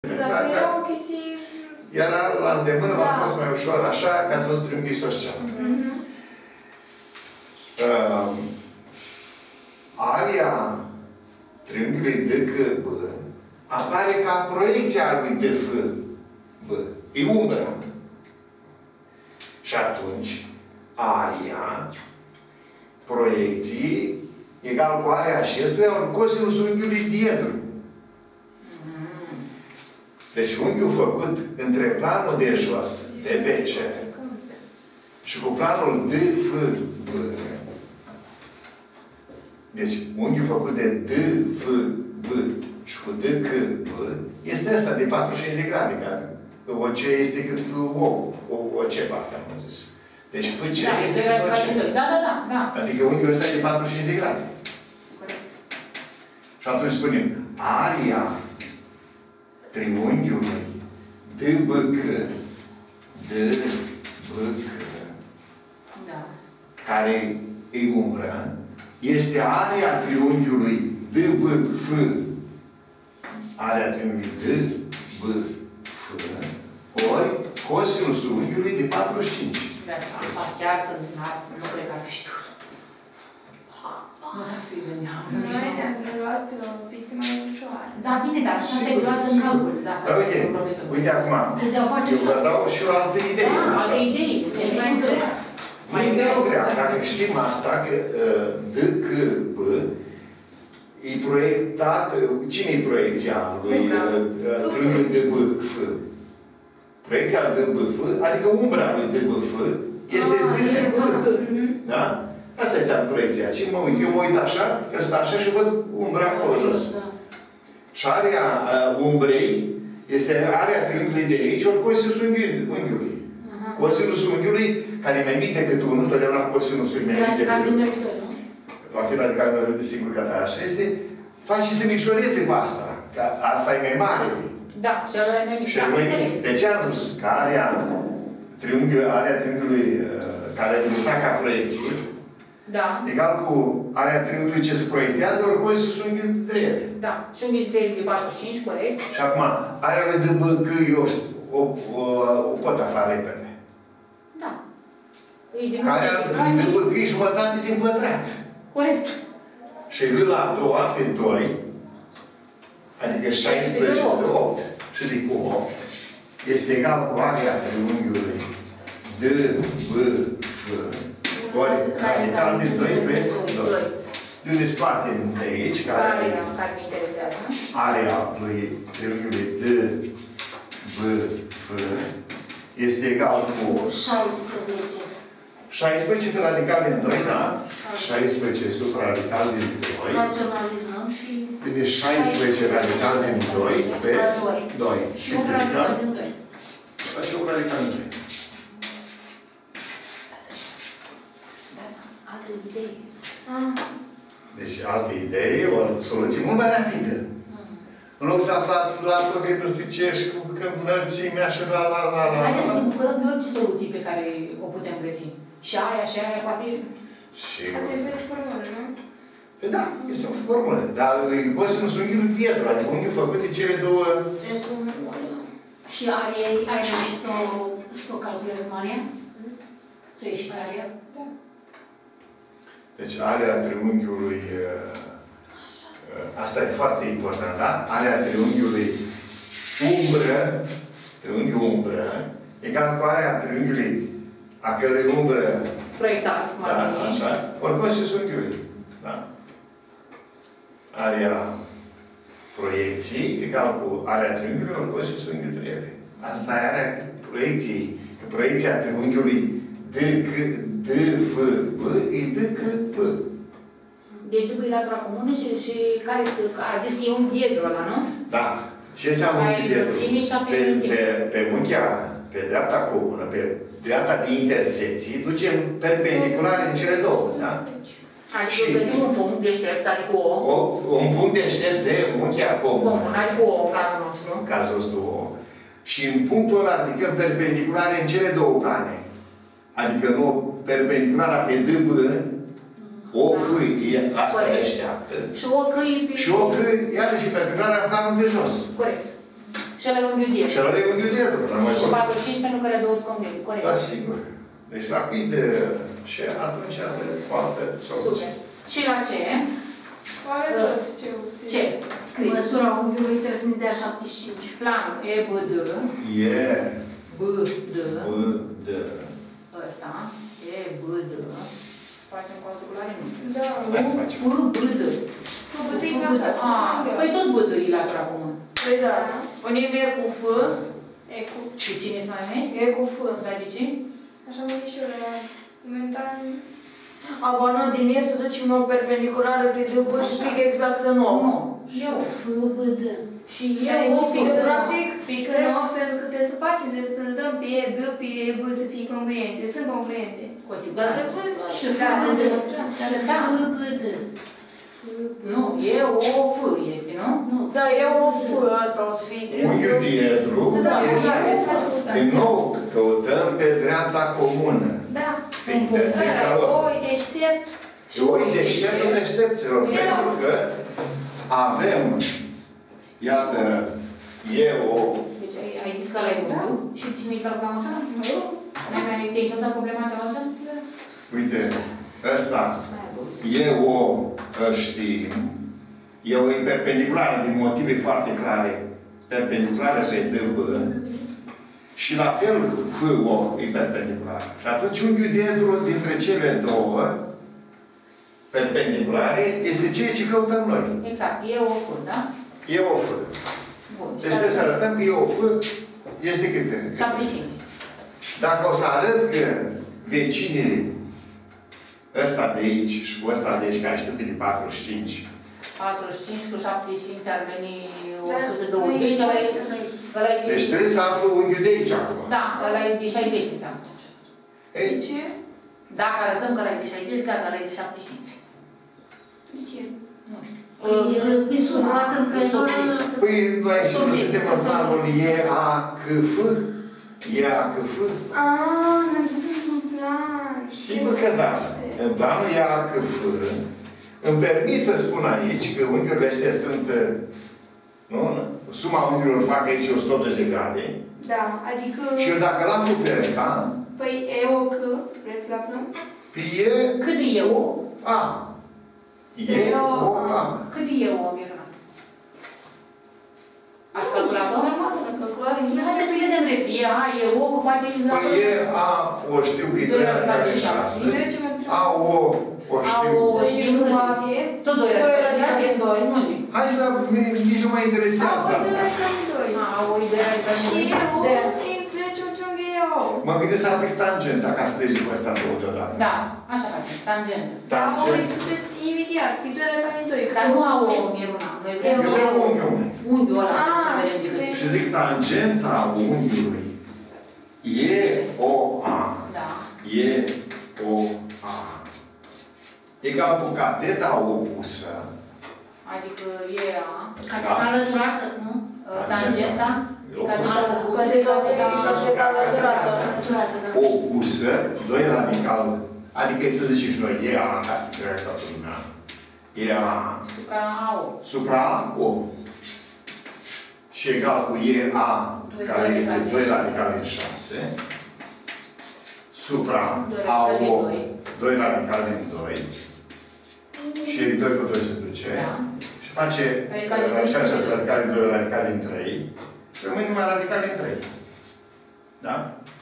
Dacă era o chestie... Era la îndemână, a fost mai ușor așa, ca să văzut triunghiul isoscel. Aria triunghiului DKB apare ca proiecția lui DFB. E umbră. Și atunci, aria proiecții egal cu aria acestuia ori cosinus unghiului diedru. Deci unghiul făcut între planul de jos, de BC, și cu planul DFB. Deci unghiul făcut de DFB și cu DKB este ăsta de 45 de grade, care OC este cât OC, parcă am zis. Deci FC este cât OC. Da. Adică unghiul ăsta e de 45 de grade. Și atunci spunem, aria triunghiului DBK, care e umbră, este area triunghiului DBF, area triunghiului DBF, ori cosinusul unghiului de 45. Da, asta chiar că nu cred că ar fi știut. Nu s-ar fi gândit. Noi ne-am luat pe o pistă mai ușoară. Da, bine, dar asta te luat în calcul. Dar uite acum, eu vă dau și o altă idee. Alte idei. Mai grea. Dacă știm asta, că DKB e proiectat, cine e proiecția lui triunghiul DBF? Proiecția lui DBF, adică umbra lui DBF, este DKB. Da? Asta este proiecția. Eu mă uit așa, eu stă așa și văd umbra acolo jos. Și area umbrei este area triunghiului de aici, ori cosinusul unghiului. Cosinusul unghiului, care e mai mic decât 1, totdeauna cosinusul e mai mic decât 1. Va fi radical de sigur că așa este. Faci și să micșoreze cu asta. Că asta e mai mare. Da, și ăla e mai mic. Și mai mic. De ce am spus? Că area triunghiului care e limitat ca proiecție, egal cu area triunghiului ce se proiectează, ori cosinusul unghiului de ele. Da. Și unghiul de 45, corect. Și acum, area lui DBK, eu o pot afla repede. Da. Area lui DBK e jumătate din pătrat. Corect. Și lui la a doua, pe 2, adică 16 de 8, și de cu 8, este egal cu area triunghiului DBF, ori radical de 2 pe 2. De unde scoatem de aici, care mă interesează. Area lui triunghiului DBF este egal cu 16 pe radical din 2, da? 16 supra radical din 2. Raționalizăm și... Deci 16 radical din 2 pe 2. Și radical din 2. Și un radical din 2. Alte idei. Deci alte idei, o soluție mult mai rapidă. În loc să aflați la tot de nu știu ce și cu înălțimea și la. Haideți să ne bucurăm de orice soluții pe care o putem găsi. Și aia, poate... Asta e pe formulă, nu? Păi da, este o formulă. Dar cosinus unghiul diedru, adică unghiul făcut de cele două... Și aria ai reușit să o calculăm aria? Să ieși pe aria? Da. Deci area triunghiului... Asta e foarte important, da? Area triunghiului umbră, triunghiul umbră, egal cu area triunghiului a cărui umbră... Proiectat, da, așa. Ori cosinus unghiului. Da? Area proiecției egal cu area triunghiului ori cosinus unghiului triele. Asta e area proiecției. Că proiecția triunghiului DFB e DKB. Deci după e latura comună și care a zis că e un diedru ăla, nu? Da. Ce înseamnă un diedru? Pe unchia, pe dreapta comună, pe dreapta de intersecții, ducem perpendiculare în cele două, da? Adică găsim un punct deștept, adică un punct deștept de unchia comună. Adică O, cazul nostru. Cazul nostru O. Și în punctul ăla ridicăm perpendiculare în cele două plane. Adică nu perpendiculara pe DB, O fâie, asta deșteaptă. Și o căi pe... Și o căi, iată și perpendiculara în planul de jos. Corect. Și ăla e unghiul dietru. Și ăla e unghiul dietru. Și 45 pentru că le două sunt complete. Corect. Da, sigur. Deci rapid și atunci are foarte soluție. Super. Și la ce? Oare jos ce? Ce? Scris. Măsura unghiului trebuie să ne dea 75. Planul EBD. E. BD. BD. Ăsta. EBD. Facem calculare? Nu. Da. Hai să facem. FBD. Făbătei Păi tot BD e latura comună. Păi da. Unim e cu F. E cu... Și cine să mai mergi? E cu F. Dar de ce? Așa mă și eu la... Momentan... Abană din E să ducem o perpendiculară pe DB și pic exact în 9. Eu. FBD. Și Care eu. ce pică, practic, pică nouă pentru că trebuie să facem, trebuie să-l dăm pe E, D, pe E, B să fie congruente. Sunt congruente. Cu Dar siguranță. trebuie Și Da, FBD. demonstrăm. Da. FBD. Nu, e o F este, nu? Nu. Da, e o F, ăsta o să fie Unghiul dietru este... Din nou, căutăm pe dreapta comună. Da. Pe intersecția lor. Oi, deștept. Și oi deșteptul deștepților. Pentru că avem, iată, e o... Deci ai zis că ăla e unghiul și cine-i calculam așa? Nu? Te-ai întâmplat problema cealaltă? Uite, ăsta e o, știm, e o perpendiculară din motive foarte clare, perpendiculară pe DB, și la fel FO e perpendiculară. Și atunci unghiul dietru dintre cele două perpendiculare este ceea ce căutăm noi. Exact, e o F, da? E o F. Bun. Deci trebuie să arătăm că e o F, este cât? 75. Dacă o să arăt că vecinii ăsta de aici și cu ăsta de aici, care știu că de 45, 45 cu 75 ar veni Da, 120, ăla e... deci trebuie să aflu unghiul de aici acum. Da, ăla e de 60 înseamnă. Ei, De ce? Dacă arătăm că ăla e de 60, gata, ăla e de 75. De ce? Nu știu. E sumat împreună. păi noi aici nu suntem în planul E, A, C, F? E, A, C, F? Aaa, n-am zis într-un plan. Sigur că da. În planul E, A, C, F, îmi permit să spun aici că unghiurile astea sunt, nu? Suma unghiurilor fac aici 180 de grade. Da, adică... Și eu dacă l-aflu pe ăsta, Păi E, O, C, vreți să-l aflăm? pe E, Cât e eu? A. E, O, A. Cât e eu, Miruna? Ați calculat-o? Normal, la calculare. Haideți să vedem repede. E A, e O, poate... Păi E, A, o știu că e 2 radicale de 6. Eu ce mă întreb? A, O știu. O Și jumătate. Tot 2 radicale de 2. Unde? Hai să, nici nu mă interesează A, asta. A, O e 2 radicale de 2. Și E, O, trece un triunghi E, O. Mă gândesc să aplic tangenta ca să treci pe ăsta două deodată. Da, așa facem, tangentă. Da, O e Tangent. sus imediat, că e 2 radicale de 2. Dar nu au o Miruna. Noi vrem Eu vreau unghiul. unghiul ăla. Ah, să vedem de cât e. Și zic tangenta unghiului. E, O, A. Da. E, O, A. Egal cu cateta opusă. Adică e A. Da. Alăturată, nu? Tangenta. Alăturată, da. Opusă, 2 radical. Adică să zicem și noi, e A, ca să înțeleg toată lumea. E A. Supra A, O. Supra O. Și egal cu E, A, care este 2 radicale în 6. Supra A, O, 2 radicale în 2. Și 2 cu 2 se duce. Da. Și face această radicale în 2, radicale în 3. Și rămâne numai radicale în 3. Da?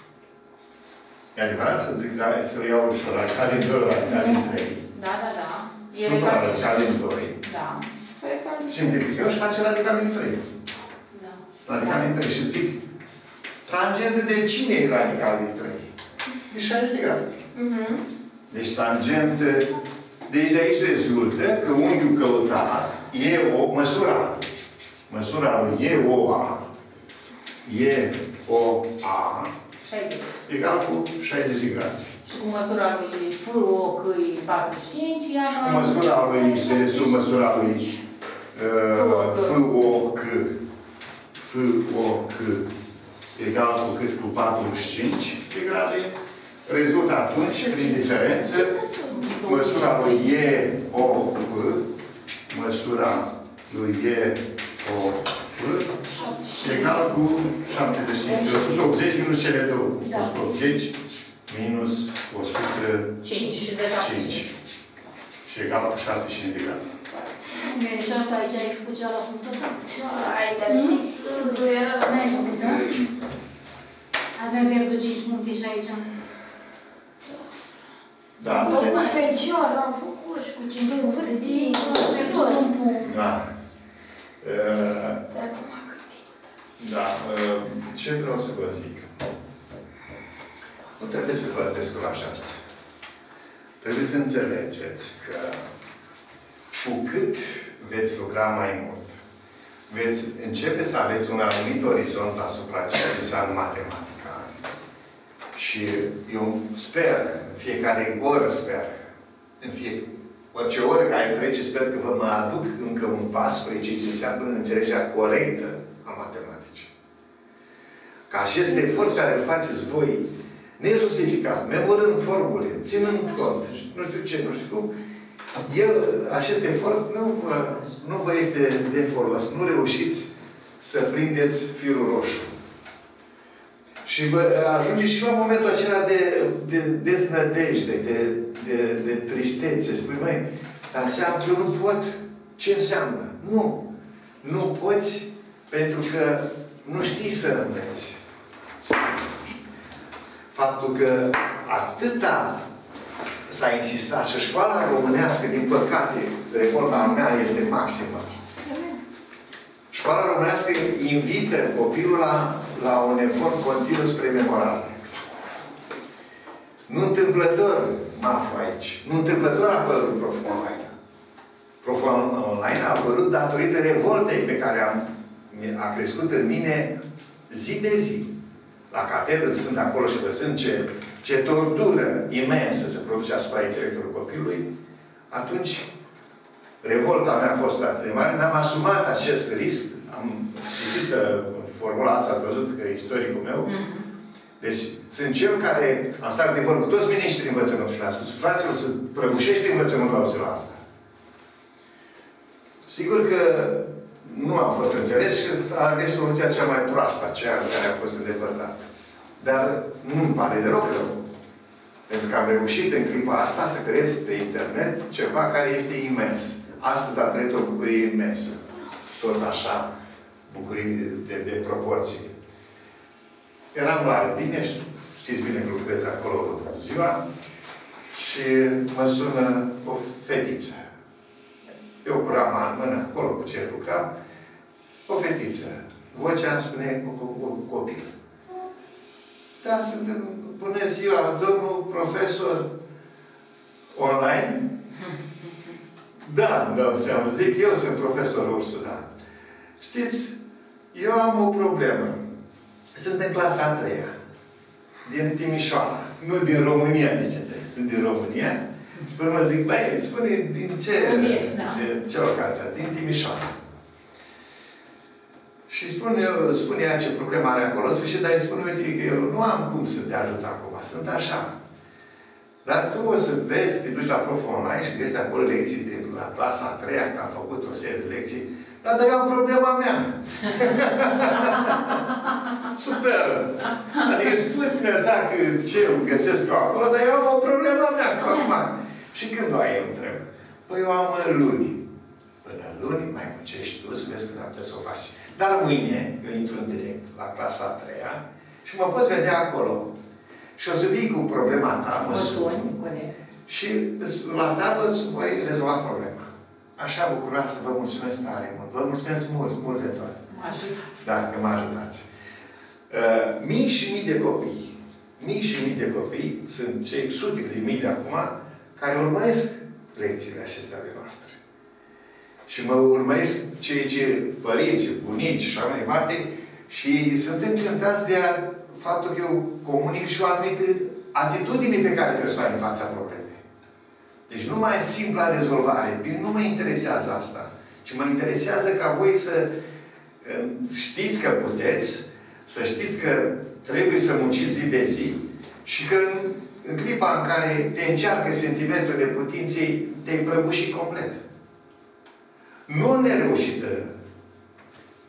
E adevărat să zic, să le iau ușor. Radicale în 2, radicale în 3. Da, da, da. E Supra legat. radicale în 2. Da. Simplificăm și face radicale în 3. Da. Radicale în 3. Și zic, tangentă de cine e radical din 3? De 60 de grade. Deci tangentă... Deci de aici rezultă că unghiul căutat e o măsura. Măsura lui e o A. E o A. 60. Egal cu 60 de grade. Și cu măsura lui F, O, C, e 45, iar Cu măsura lui, de sub măsura lui F, O, C. F, O, C. Egal cu cât? Cu 45 de grade. Rezultă atunci, prin diferență, măsura lui E, O, F, măsura lui E, O, F, egal cu 75. 180 minus cele două. 180 minus 105. Și egal cu 75 de grade. Și aici ai făcut cea la punctul ăsta? Ai, dar și sândul era... N-ai făcut, da? Ați mai pierdut 5 puncte și aici. Da, Am făcut special, am făcut și cu 5 vârtii, tot. Da. De acum cât timp? Da. Ce vreau să vă zic? Nu trebuie să vă descurajați. Trebuie să înțelegeți că cu cât veți lucra mai mult, veți începe să aveți un anumit orizont asupra ceea ce înseamnă matematica. Și eu sper, în fiecare oră sper, orice oră care trece, sper că vă mă aduc încă un pas spre ce înseamnă înțelegerea corectă a matematicii. Ca acest efort care îl faceți voi, nejustificat, memorând formule, ținând cont, nu știu ce, nu știu cum, acest efort nu vă este de folos. Nu reușiți să prindeți firul roșu. Și vă ajunge și la momentul acela de deznădejde, de tristețe. Spui, măi, dar înseamnă că eu nu pot. Ce înseamnă? Nu. Nu poți pentru că nu știi să înveți. Faptul că atâta s-a insistat și școala românească, din păcate, reforma mea este maximă. Școala românească invită copilul la un efort continuu spre memorare. Nu întâmplător mă aflu aici. Nu întâmplător a apărut Prof Online. Prof Online a apărut datorită revoltei pe care a crescut în mine zi de zi. La catedră, stând acolo și văzând ce tortură imensă se produce asupra intelectului copilului, atunci revolta mea a fost atât de mare, mi-am asumat acest risc, am citit formula asta, ați văzut că e istoricul meu. Deci, sunt cel care am stat de vorbă cu toți miniștrii învățământului și le-am spus, fraților, să prăbușește învățământul la o zi la alta. Sigur că nu am fost înțeles și a ales soluția cea mai proastă, aceea care a fost îndepărtată. Dar nu-mi pare deloc rău. Pentru că am reușit în clipa asta să creez pe internet ceva care este imens. Astăzi a trăit o bucurie imensă. Tot așa, bucurii de proporții. Eram la Albine, știți bine că lucrez acolo ziua, și mă sună o fetiță. Eu cu rama în mână, acolo cu ce lucram, o fetiță. Vocea îmi spune copil. Da, sunt bună ziua, domnul profesor online? Da, îmi dau seama. Zic, eu sunt profesor Ursu, da. Știți, eu am o problemă. Sunt în clasa a 3-a. Din Timișoara. Nu din România, zice-te. Sunt din România. Și până mă zic, băi, îți spune din ce localitate? Din Timișoara. Și spune ea ce problemă are acolo, și dar îi spune, uite, că eu nu am cum să te ajut acum, sunt așa. Dar tu o să vezi, te duci la Prof Online și găsi acolo lecții de la clasa a 3-a, că am făcut o serie de lecții, dar eu am problema mea. Super! Adică spune dacă ce găsesc eu acolo, dar eu am o problemă mea acum. Și când o ai, eu întreb? Păi eu am luni. Până luni mai muncești tu să vezi când am putea să o faci. Dar mâine, eu intru în direct la clasa a 3-a și mă poți vedea acolo. Și o să vii cu problema ta, mă suni, și la tablă îți voi rezolva problema. Așa bucuroasă, vă mulțumesc tare mult. Vă mulțumesc mult, mult de tot. Mă ajutați. Da, că mă ajutați. Mii și mii de copii. Mii și mii de copii sunt cei sute de mii de acum care urmăresc lecțiile acestea de noastre. Și mă urmăresc cei ce părinți, bunici și așa mai departe și sunt încântați de faptul că eu comunic și o anumită atitudine pe care trebuie să o ai în fața problemei. Deci nu mai e simpla rezolvare. Bine, nu mă interesează asta. Ci mă interesează ca voi să știți că puteți, să știți că trebuie să munciți zi de zi și că în clipa în care te încearcă sentimentul neputinței, te-ai prăbușit complet. Nu o nereușită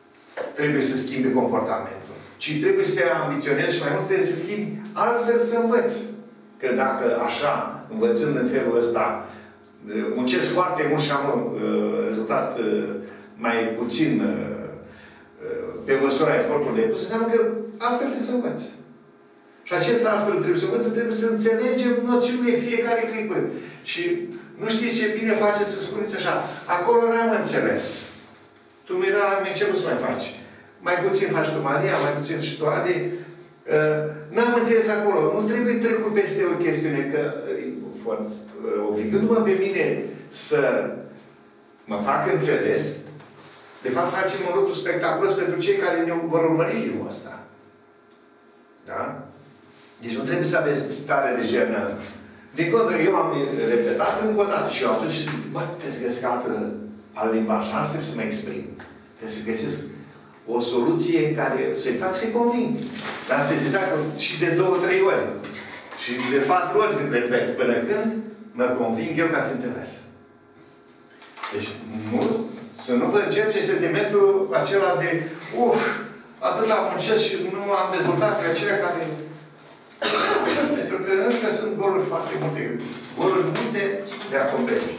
trebuie să schimbi comportamentul, ci trebuie să te ambiționezi și mai mult trebuie să schimbi altfel să învăți. Că dacă așa, învățând în felul ăsta, muncesc foarte mult și am rezultat mai puțin pe măsura efortului depus, înseamnă că altfel trebuie să învăți. Și acest altfel trebuie să învăță, trebuie să înțelegem noțiunile fiecare clipă. Și nu știți ce bine face să spuneți așa, acolo n-am înțeles. Tu, Mira, am început să mai faci. Mai puțin faci tu, Maria, mai puțin și tu, Adi. N-am înțeles acolo. Nu trebuie trecut peste o chestiune, că obligându-mă pe mine să mă fac înțeles, de fapt facem un lucru spectaculos pentru cei care ne vor urmări filmul ăsta. Da? Deci nu trebuie să aveți stare de jenă. Din contră, eu am repetat încă o dată și eu atunci, bă, trebuie să găsesc alt limbaj, altfel să mă exprim. Trebuie să găsesc o soluție care să-i fac să-i conving. Dar să se facă și de 2-3 ori. Și de 4 ori repet, până când mă conving eu că ați înțeles. Deci, nu, să nu vă încerce sentimentul acela de atâta muncesc și nu am rezultatele acelea care... Pentru că încă sunt goluri foarte multe. Goluri multe de acoperi.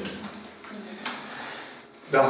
Da.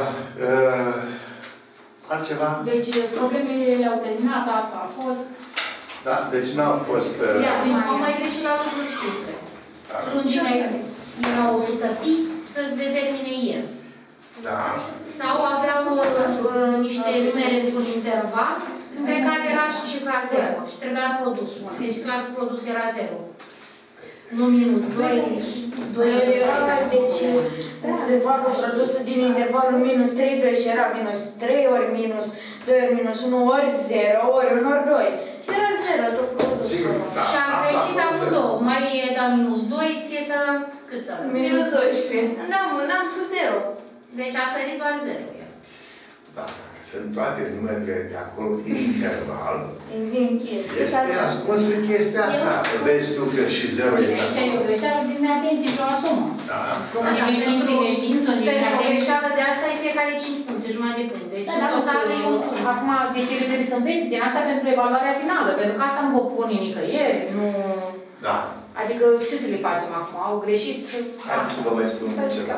Altceva? Deci, problemele le-au terminat, asta a fost. Da, deci n-au fost... Au mai greșit la lucruri simple. Lungimea era 100 pic să determine el. Da. Sau aveau niște numere într-un interval, între care era și cifra 0. Și trebuia produsul. Deci clar produsul era 0. Nu minus, 2. Deci se facă produsul din intervalul minus 3, 2 și era minus 3 ori minus 2 ori minus 1 ori 0 ori 1 ori 2. Și era 0 tot produsul. Și am greșit amândouă. Mai e da minus 2, ție ți-a dat cât ți-a dat? Minus 12. N-am plus 0. Deci a sărit doar 0. Da. Sunt toate numerele de acolo din interval. Invin chestia. Este ascunsă chestia asta. Vezi tu că și 0 este acolo. Aici e o greșeală din neatenție și o asumă. Da. Cum din neștiință, din neștiință, din neatenție. Pentru o greșeală de asta e fiecare 5 puncte, jumătate de punct. Deci în total e un punct. Acum, de ce trebuie să înveți din asta pentru evaluarea finală? Pentru că asta nu vă pune nicăieri, nu... Da. Adică ce să le facem acum? Au greșit? Haideți să vă mai spun ceva.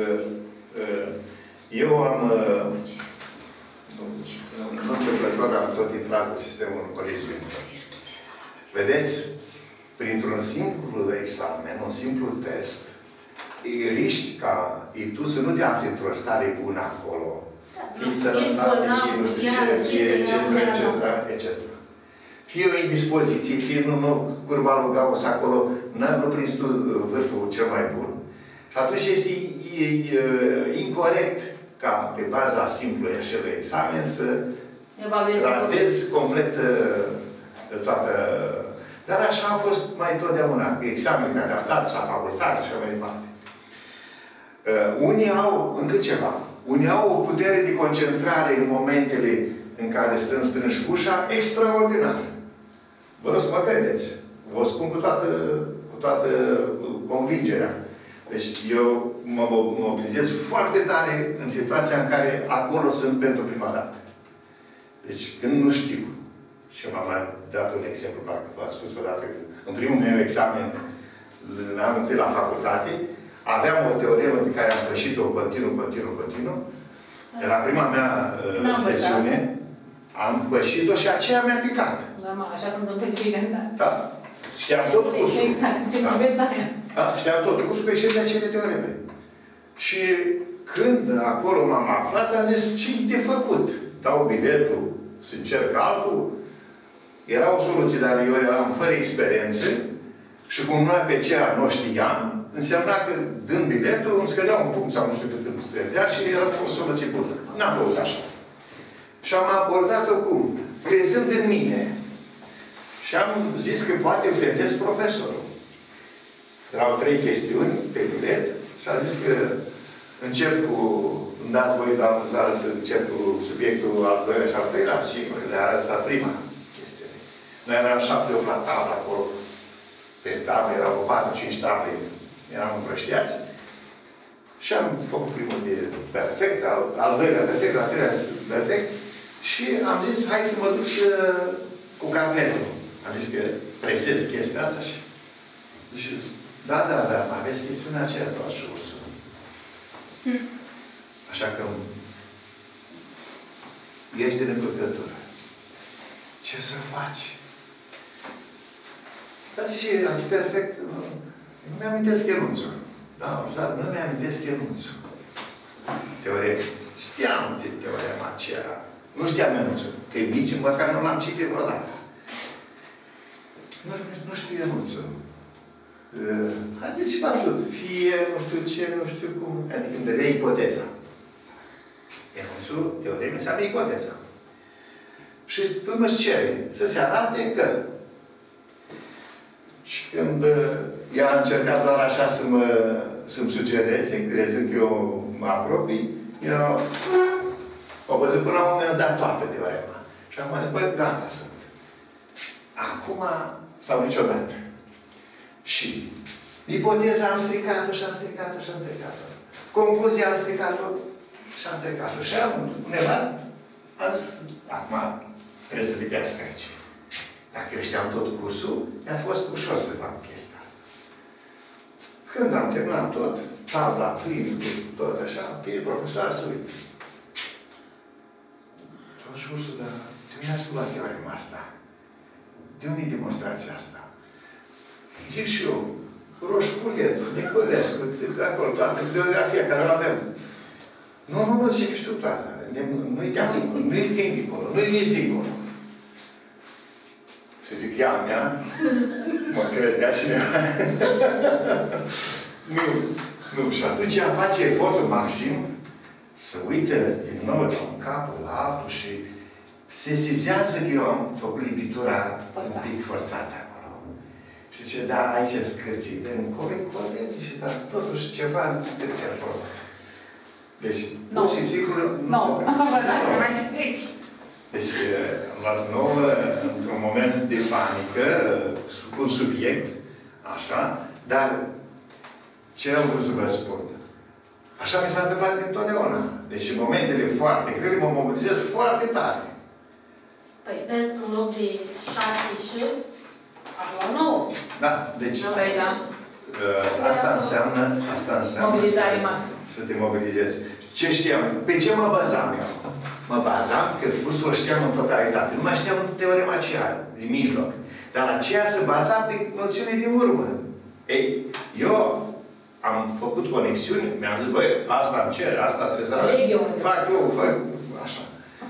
Eu am... Nu întâmplător am tot intrat cu sistemul în colegiu. Vedeți? Printr-un simplu examen, un simplu test, riști ca tu să nu te afli într-o stare bună acolo. Fii sănătate, fie nu știu ce, fie etc. Fie o indispoziție, fie nu curba lui Gauss acolo, nu prins tu vârful cel mai bun. Și atunci este incorect ca pe baza simplului acelui examen să ratezi complet toată... Dar așa a fost mai totdeauna, că examenul adaptat și la facultate și mai departe. Unii au, încă ceva, unii au o putere de concentrare în momentele în care stăm strânși cu ușa extraordinar. Vă rog să mă credeți. Vă spun cu toată convingerea. Deci eu mă mobilizez foarte tare în situația în care acolo sunt pentru prima dată. Deci când nu știu, și m-am mai dat un exemplu, parcă v-am spus odată, în primul meu examen, anul întâi la facultate, aveam o teoremă pe care am pășit-o continuu. Era prima mea sesiune, am pășit-o și aceea mi-a picat. Normal, așa se întâmplă de bine, da. Da. Știam tot cursul. Exact, ce nu aveți aia. Da, știam tot cursul pe ieșit de acele teoreme. Și când acolo m-am aflat, am zis, ce-i de făcut? Dau biletul, să încerc altul. Era o soluție, dar eu eram fără experiență și cum noi pe ceea nu știam, însemna că, dând biletul, îmi scădea un punct sau nu știu cât îmi scădea și era o soluție bună. N-am făcut așa. Și am abordat-o cum? Crezând în mine. Și am zis că poate ofendez profesorul. Erau 3 chestiuni pe bilet și am zis că încep cu... Îmi dați voi, doamnă, să încep cu subiectul al doilea și al treilea, sigur, de asta prima chestiune. Noi eram 7-8 la tablă acolo. Pe tablă erau 4-5 table, eram împrăștiați. Și am făcut primul de perfect, al doilea perfect, al treilea perfect. Și am zis, hai să mă duc cu carnetul. Am zis că presez chestia asta și... Zice, da, aveți chestiunea aceea, doar și ursul. Așa că ești din împăcătură. Ce să faci? Dar zice, perfect, nu mi-amintesc Ienuțul. Da, nu mi-amintesc Ienuțul. Teorem. Știam teorema aceea. Nu știam Ienuțul. Că nici măcar nu l-am citit vreodată. Nu știu Ienuțul. Haideți și vă ajut. Fie, nu știu ce, nu știu cum. Adică îmi dădea ipoteza. Ienuțul, teorem, înseamnă ipoteza. Și până își cere să se arate că. Și când ea a încercat doar așa să-mi sugereze, crezând că eu mă apropii, eu o văzut până la un moment dat toată teorema. Și am zis, băi, gata sunt. Acum sau niciodată. Și ipoteza am stricat-o și am stricat-o și am stricat-o. Concluzia am stricat-o și am stricat-o. Și undeva a zis, acum trebuie să lipească aici. Dacă eu știam tot cursul, mi-a fost ușor să fac chestia asta. Când am terminat tot, tabla, plină, tot așa, vine profesoara să uită. Tot și ursul, dar de unde ați luat teorema asta? De unde e demonstrația asta? Zic și eu, Roșculeț, Nicolescu, acolo, toată bibliografia care o avem. Nu, zice că știu toată. Nu-i de acolo, nu-i din dincolo, nu-i nici dincolo. Să zic, ea mea, mă credea și mea. Nu. Și atunci ea face efortul maxim să uite din nou de un cap la altul și se sesizează că eu am făcut lipitura un pic forțată acolo. Și zice, da, aici scârții de încolo, și dar totuși ceva în scârții acolo. Deci, pur și simplu, nu vă dați să mai citiți. Deci, am luat nouă, într-un moment de panică, un subiect, așa, dar ce am vrut să vă spun? Așa mi s-a întâmplat întotdeauna. Deci, în momentele foarte grele, mă mobilizez foarte tare. Păi, vezi, în loc de 6 și la 9. Da, deci, asta înseamnă mobilizare maximă. Să te mobilizezi. Ce știam? Pe ce mă bazam eu? Mă bazam că cursul o știam în totalitate. Nu mai știam teorema aceea, din mijloc. Dar aceea se baza pe noțiune din urmă. Ei, eu am făcut conexiuni, mi-am zis, băi, asta îmi cere, asta trebuie să fac eu, așa.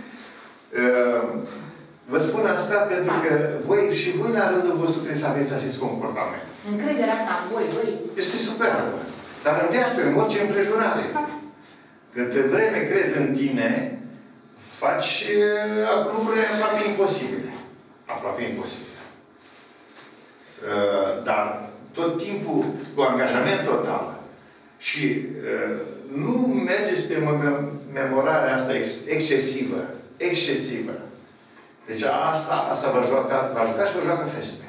Vă spun asta pentru că voi și voi la rândul vostru trebuie să aveți acest comportament. Încrederea asta în voi. Este superbă. Dar în viață, în orice împrejurare, cât vreme crezi în tine, faci lucruri aproape imposibile. Aproape imposibile. Dar tot timpul cu angajament total. Și nu mergeți pe memorarea asta excesivă. Excesivă. Deci asta va juca și vă joacă feste.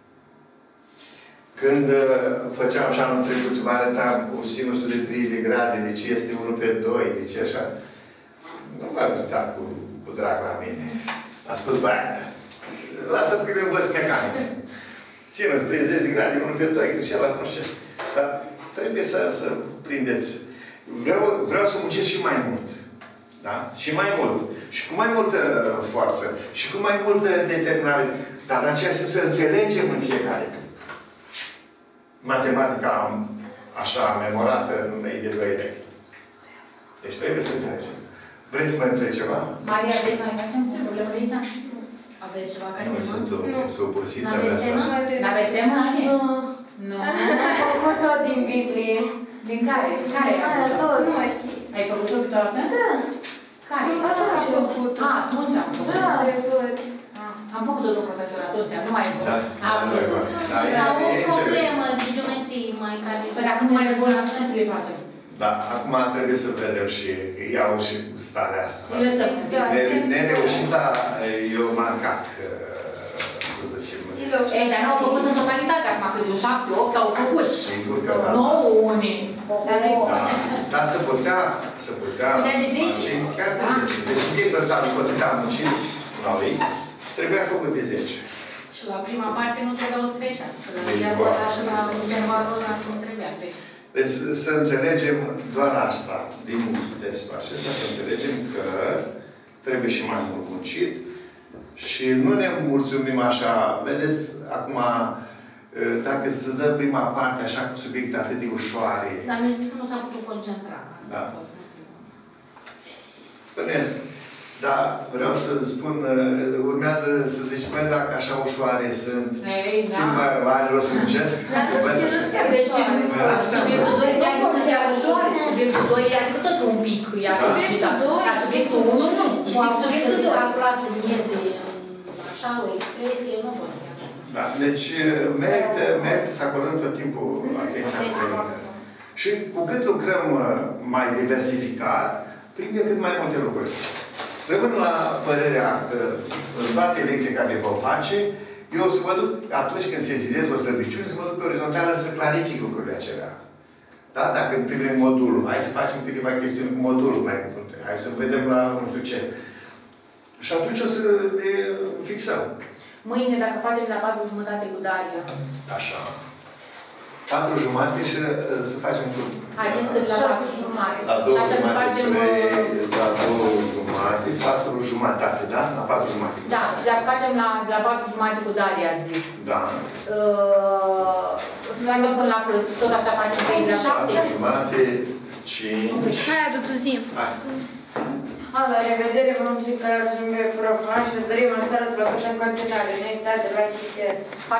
Când făceam așa anul trecut, vă arătam cu sinusul de 30 de grade, de ce este 1 pe 2, de ce așa. Nu v-ați uitat cu drag la mine. A spus, bă, lasă-ți că le învăț mecanică. Sinus 30 de grade, 1 pe 2, cât și el atunci. Dar trebuie să prindeți. Vreau să muncesc și mai mult. Da? Și mai mult. Și cu mai multă forță. Și cu mai multă determinare. Dar în aceeași timp să înțelegem în fiecare. Matematica am așa memorată în medie de 2 lei. Deci trebuie să înțelegeți. Vreți să mă întreb ceva? Maria, vrei să mai facem o problemă de aici? Aveți ceva care nu sunt obosit să aveți temă? N-aveți temă, Anie? Nu. Am făcut tot din Biblie. Din care? Care? Tot. Nu mai știi. Ai făcut-o pe toată? Da. Care? Atunci am făcut. Atunci am făcut. Da. Am făcut-o, domnul profesor, atunci, nu mai făcut. Da. Astăzi. Sau o problemă de geometrie mai care... Păi dacă nu mai rezolvăm, ce să le facem? Da, acum trebuie să vedem și iau și starea asta. Nereușita e o marcat, să zicem. Ei, dar nu au făcut în totalitate acum, că eu 7, 8 au făcut. Sigur că da. 9 unii. Dar se putea Putea de 10. chiar de 10. Deci subiectul ăsta, după cât am muncit la lui, trebuia făcut de 10. Și la prima parte nu trebuiau special. Iar și la intervalul ăla cum trebuia. Deci să înțelegem doar asta din testul acesta, să înțelegem că trebuie și mai mult muncit și nu ne mulțumim așa. Vedeți, acum, dacă se dă prima parte așa cu subiecte atât de ușoare. Dar mi-a zis că nu s-a putut concentra. Da. Bănesc. Dar vreau să spun, urmează să zici, măi, dacă așa ușoare sunt, țin are rost să muncesc? Deci, subiectul 2 e chiar ușor, subiectul 2 e adică tot un pic, dar subiectul 1 nu. Subiectul de calculat în de așa o expresie, nu pot chiar. Da, deci merită să acordăm tot timpul atenția. Și cu cât lucrăm mai diversificat, prindem cât mai multe lucruri. Rămân la părerea că în toate lecțiile care le vom face, eu o să mă duc, atunci când sesizez o slăbiciune, să mă duc pe orizontală să clarific lucrurile acelea. Da? Dacă întâlnim modulul, hai să facem câteva chestiuni cu modulul mai mult. Hai să vedem la nu știu ce. Și atunci o să ne fixăm. Mâine, dacă facem la 4:30 cu Daria. Așa. 4:30 și să facem cu... Haideți că la 4:30. La 2:30, la 4:30, da? La 4:30. Da, și dacă facem la 4:30 cu Daria, ați zis. Da. O să facem până la cât? Tot așa facem pe la 7? 4:30, 5... Hai, adu-tu zi. Hai. La revedere, vom să-i clarăm prof. Și dorim o seară plăcută în continuare. Ne uitați de la și share.